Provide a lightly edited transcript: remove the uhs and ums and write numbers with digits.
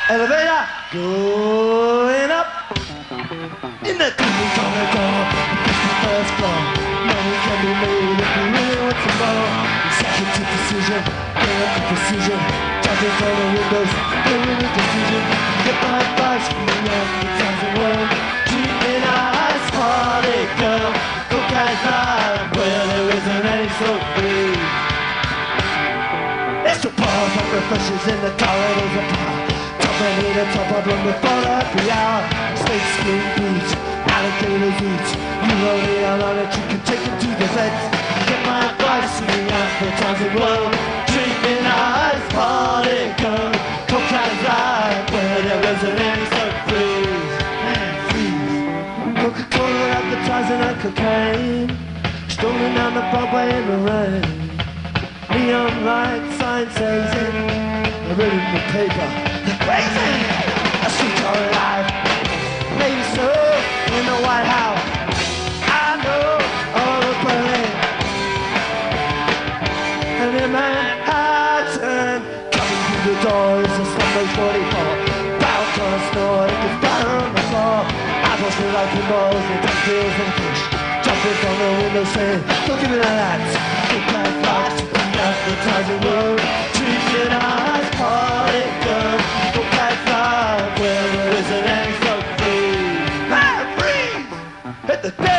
Elevator going up in the clean corridor. First floor. Money can be made if you really want some more. Executive decision, miracle precision. Jumping from the windows, making a decision. Get my bus, screaming out the thousand world. Treat me nice, party girl. Cook and vibe, where there isn't any so free. Extra pause and refreshers in the corridors of power. Top and hit the top of them before the happy hour. Space screen boots, alligators eat. You roll it out on it, you can take it to the fence. Get my advice, swinging out the times of world. Treat me nice, party girl. Cook and vibe, where there isn't any so freeze. Coca-Cola advertising and cocaine. Strolling down the Broadway in the rain. Neon light sign says it. I read it in the paper. They're crazy. A street or alive. Maybe so in the White House. I know all the burning. And in Manhattan, coming through the door is a slumber's 44. Bound on a snore, it gets better on the floor. Apples feel like pinballs, they don't feel from fish. Jumping from the window saying, don't give me that. Get back box, advertising world. Treat me nice, party girl. Go back fly, where there isn't any so free. Hey, freeze! Hit the